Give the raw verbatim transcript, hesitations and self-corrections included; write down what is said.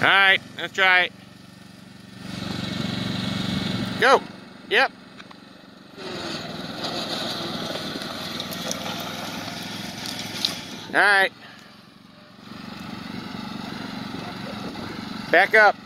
Alright, let's try it. Go! Yep. Alright. Back up.